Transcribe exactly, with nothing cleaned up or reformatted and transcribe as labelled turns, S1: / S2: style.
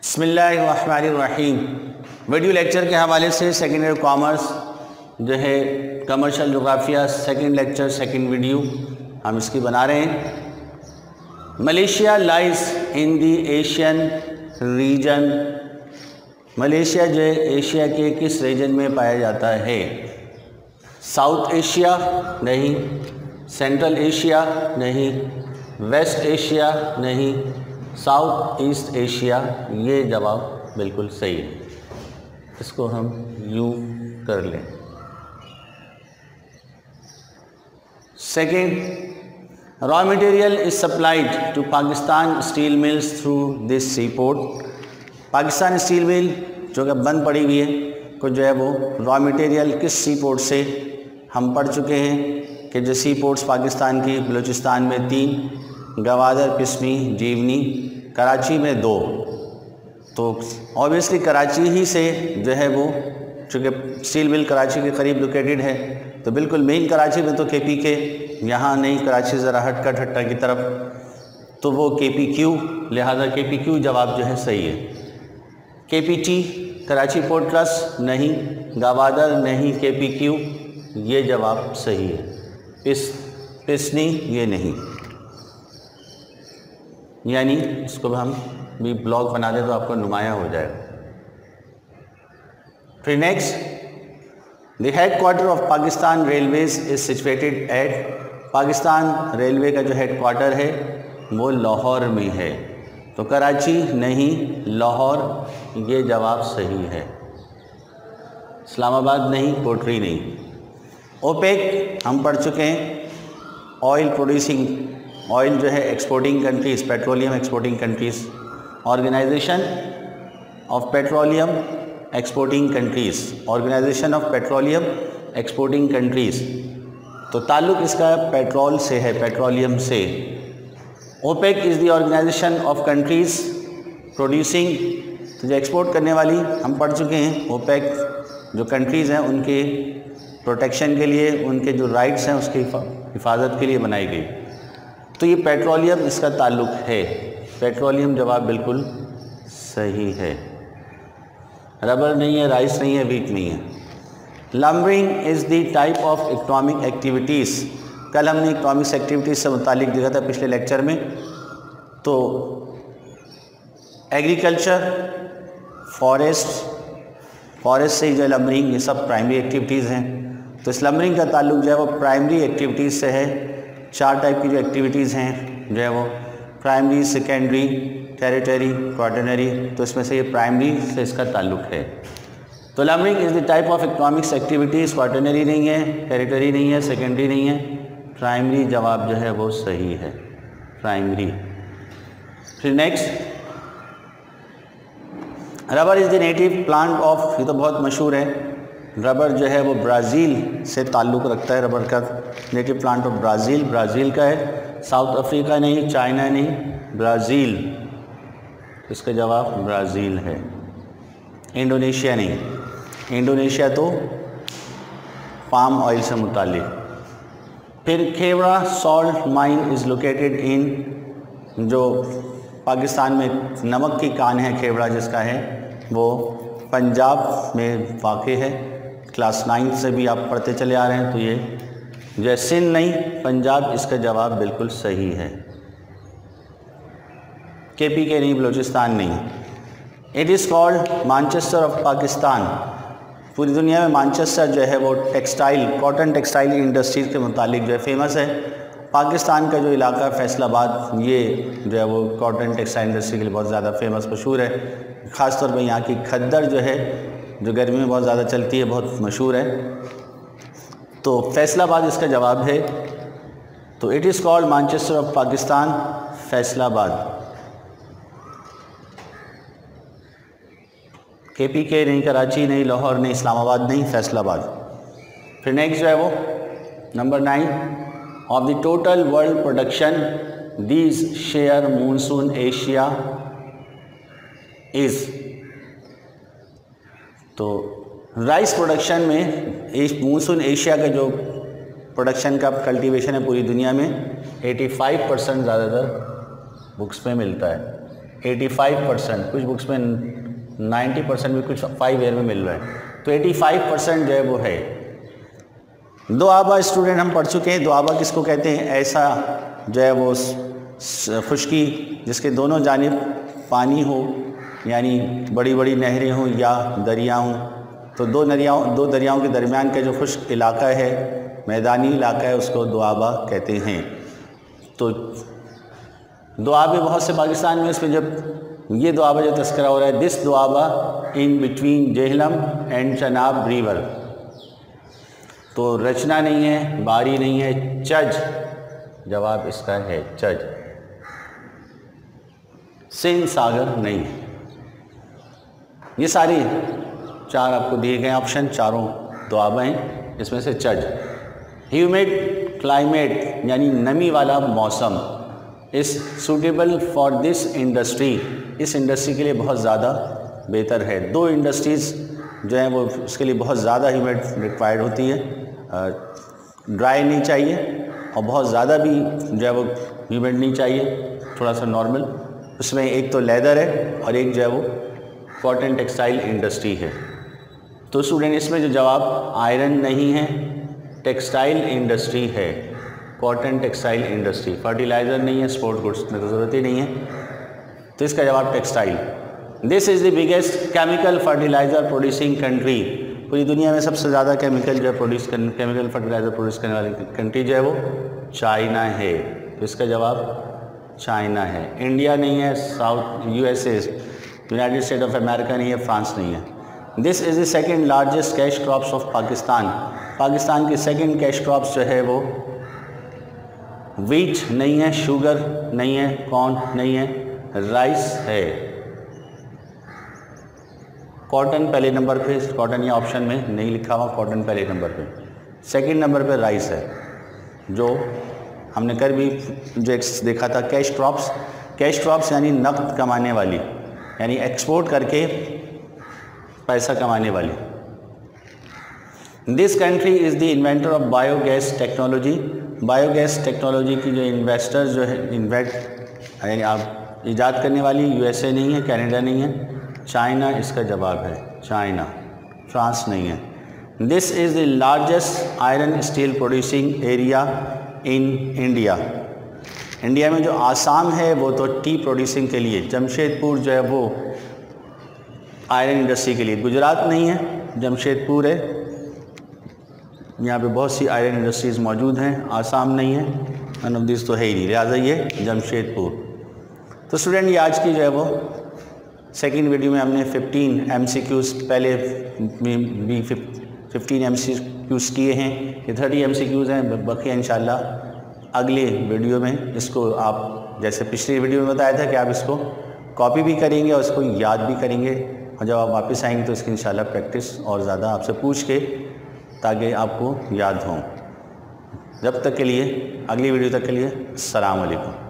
S1: बिस्मिल्लाहिर्रहमानिर्रहीम। Video lecture के हवाले से सेकेंड ईयर कॉमर्स जो है commercial geography second lecture second video हम इसकी बना रहे हैं। Malaysia lies in the Asian region. Malaysia जो है एशिया के किस रीजन में पाया जाता है? साउथ एशिया नहीं, सेंट्रल एशिया नहीं, वेस्ट एशिया नहीं, साउथ ईस्ट एशिया। ये जवाब बिल्कुल सही है, इसको हम यू कर लें। Second, raw material is supplied to Pakistan steel mills through this sea port. Pakistan steel mill जो कि बंद पड़ी हुई है को जो है वो रॉ मटेरियल किस सी पोर्ट से हम पढ़ चुके हैं कि जो सी पोर्ट्स पाकिस्तान की बलूचिस्तान में तीन, गवादर, पिस्मी, जीवनी, कराची में दो। तो ऑब्वियसली कराची ही से जो है वो चूँकि स्टील मिल कराची के करीब लोकेटेड है तो बिल्कुल मेन कराची में तो के पी के यहाँ नहीं, कराची ज़रा हट कट हट्टा की तरफ, तो वो के पी क्यू, लिहाजा के पी क्यू जवाब जो है सही है। K P T Karachi port trust नहीं, गवादर नहीं, के पी क्यू ये जवाब सही है। पिस पिसनी ये नहीं, यानी इसको हम भी ब्लॉग बना दें तो आपको नुमाया हो जाएगा। फिर next, the headquarter of Pakistan railways is situated at. Pakistan railway का जो हेड क्वार्टर है वो लाहौर में है, तो कराची नहीं, लाहौर ये जवाब सही है। इस्लामाबाद नहीं, कोटरी नहीं। ओपेक हम पढ़ चुके हैं, ऑयल प्रोड्यूसिंग, ऑयल जो है exporting countries, petroleum exporting countries, organisation of petroleum exporting countries, organisation of petroleum exporting countries. तो ताल्लुक़ इसका पेट्रोल से है, पेट्रोलियम से। OPEC is the organisation of countries producing, तो जो एक्सपोर्ट करने वाली हम पढ़ चुके हैं। ओपेक जो कंट्रीज़ हैं उनके प्रोटेक्शन के लिए, उनके जो राइट्स हैं उसकी हिफाजत के लिए बनाई गई। तो ये पेट्रोलियम इसका ताल्लुक़ है, पेट्रोलियम जवाब बिल्कुल सही है। रबर नहीं है, राइस नहीं है, वीट नहीं है। Lumbering is the type of economic activities. कल हमने इकोनॉमिक्स एक्टिविटीज़ से मुतालिक देखा था पिछले लेक्चर में। तो एग्रीकल्चर, फॉरेस्ट, फॉरेस्ट से जो लम्बरिंग, ये सब प्राइमरी एक्टिविटीज़ हैं। तो इस लम्बरिंग का ताल्लुक़ जो है वो प्राइमरी एक्टिविटीज़ से है। चार टाइप की जो एक्टिविटीज़ हैं जो है वो प्राइमरी, सेकेंडरी, टेरिटरी, क्वार्टरनरी, तो इसमें से ये प्राइमरी से इसका ताल्लुक़ है। तो lumbering is the type of economics activities, quaternary नहीं है, टेरिटरी नहीं है, सेकेंडरी नहीं है, प्राइमरी जवाब जो है वो सही है, प्राइमरी। फिर next, rubber is the native plant of, ये तो बहुत मशहूर है। रबर जो है वो ब्राज़ील से ताल्लुक़ रखता है, रबर का native plant of Brazil, Brazil का है। साउथ अफ्रीका नहीं, चाइना नहीं, ब्राज़ील, इसका जवाब ब्राज़ील है। इंडोनेशिया नहीं, इंडोनेशिया तो पाम ऑयल से मुताल्लिक़। फिर Khewra salt mine is located in, जो पाकिस्तान में नमक की कान है खेवड़ा जिसका है वो पंजाब में वाक़ है। क्लास नाइन्थ से भी आप पढ़ते चले आ रहे हैं। तो ये जो सिंध नहीं, पंजाब इसका जवाब बिल्कुल सही है। के पी के नहीं, बलूचिस्तान नहीं। It is called Manchester of Pakistan. पूरी दुनिया में मैनचेस्टर जो है वो टेक्सटाइल, कॉटन टेक्सटाइल इंडस्ट्रीज़ के मुतालिक जो है फेमस है। पाकिस्तान का जो इलाका फैसलाबाद, ये जो है वो कॉटन टेक्सटाइल इंडस्ट्री के लिए बहुत ज़्यादा फेमस, मशहूर है। ख़ास तौर पे यहाँ की खद्दर जो है जो गर्मी में बहुत ज़्यादा चलती है, बहुत मशहूर है। तो फैसलाबाद इसका जवाब है। तो it is called Manchester of Pakistan, Faisalabad. K P के नहीं, कराची नहीं, लाहौर नहीं, इस्लामाबाद नहीं, फैसलाबाद। फिर नेक्स्ट जो है वो number nine, of the total world production these share monsoon Asia is. तो राइस प्रोडक्शन में मानसून एशिया का जो प्रोडक्शन का कल्टीवेशन है पूरी दुनिया में पचासी परसेंट ज़्यादातर बुक्स में मिलता है। पचासी परसेंट, कुछ बुक्स में नब्बे परसेंट भी कुछ फाइव ईयर में मिल रहा है, तो पचासी परसेंट जो है वो है। दुआबा स्टूडेंट हम पढ़ चुके हैं। दुआबा किसको कहते हैं? ऐसा जो है वो खुश्की जिसके दोनों जानिब पानी हो, यानी बड़ी बड़ी नहरें हों या दरिया हों, तो दो दरियाओं दो दरियाओं के दरमियान का जो खुश्क इलाका है, मैदानी इलाका है, उसको दुआबा कहते हैं। तो दुआबे बहुत से पाकिस्तान में, इसमें जब ये दुआबा जो तस्करा हो रहा है, this Doaba in between Jhelum and Chenab river, तो रचना नहीं है, बारी नहीं है, चज जवाब इसका है, चज। सिंध सागर नहीं है। ये सारी चार आपको दिए गए ऑप्शन, चारों दुआबा हैं, इसमें से चज। ह्यूमिड क्लाइमेट यानी नमी वाला मौसम is suitable for this industry, इस इंडस्ट्री के लिए बहुत ज़्यादा बेहतर है। दो इंडस्ट्रीज़ जो हैं वो उसके लिए बहुत ज़्यादा ह्यूमिड रिक्वायर्ड होती है, ड्राई नहीं चाहिए और बहुत ज़्यादा भी जो है वो ह्यूमिड नहीं चाहिए, थोड़ा सा नॉर्मल। उसमें एक तो लेदर है और एक जो है वो कॉटन टेक्सटाइल इंडस्ट्री है। तो स्टूडेंट इसमें जो जवाब आयरन नहीं है, टेक्सटाइल इंडस्ट्री है, कॉटन टेक्सटाइल इंडस्ट्री। फर्टिलाइज़र नहीं है, स्पोर्ट गुड्स में तो ज़रूरत ही नहीं है, तो इसका जवाब textile. This is the biggest chemical fertiliser producing country, पूरी दुनिया में सबसे ज़्यादा केमिकल जो है प्रोड्यूस कर केमिकल फर्टिलाइज़र प्रोड्यूस करने वाली कंट्री जो है वो चाइना है, तो इसका जवाब चाइना है। इंडिया नहीं है, south USA, United State of America नहीं है, फ्रांस नहीं है। This is the second largest cash crops of Pakistan, Pakistan की सेकेंड कैश क्रॉप्स जो है वो व्हीट नहीं है, शुगर नहीं है, कॉर्न नहीं है, राइस है। कॉटन पहले नंबर पे, कॉटन या ऑप्शन में नहीं लिखा हुआ, कॉटन पहले नंबर पे, सेकंड नंबर पे राइस है, जो हमने कर भी जो देखा था। कैश क्रॉप्स, कैश क्रॉप्स यानी नकद कमाने वाली, यानी एक्सपोर्ट करके पैसा कमाने वाली। This country is the inventor of biogas technology, biogas technology की जो इन्वेस्टर्स जो है इन्वेस्ट यानी आप ईजाद करने वाली यूएसए नहीं है, कनाडा नहीं है, चाइना इसका जवाब है, चाइना, फ्रांस नहीं है। This is the largest iron steel producing area in India, India में जो आसाम है वो तो टी प्रोड्यूसिंग के लिए, जमशेदपुर जो है वो आयरन इंडस्ट्री के लिए, गुजरात नहीं है, जमशेदपुर है, यहाँ पे बहुत सी आयरन इंडस्ट्रीज़ मौजूद हैं, आसाम नहीं है, नन ऑफ दिस तो है ही नहीं, लिहाजा ये जमशेदपुर। तो स्टूडेंट ये आज की जो है वो सेकेंड वीडियो में हमने फिफ्टीन एमसीक्यूज़ पहले भी फिफ्टीन एमसीक्यूज़ किए हैं, ये थर्टी एमसीक्यूज़ हैं, बाकी इंशाल्लाह अगले वीडियो में इसको आप जैसे पिछली वीडियो में बताया था कि आप इसको कॉपी भी करेंगे और इसको याद भी करेंगे, और जब आप वापस आएंगे तो इसकी इंशाल्लाह प्रैक्टिस और ज़्यादा आपसे पूछ के ताकि आपको याद हो। जब तक के लिए, अगली वीडियो तक के लिए, अस्सलाम वालेकुम।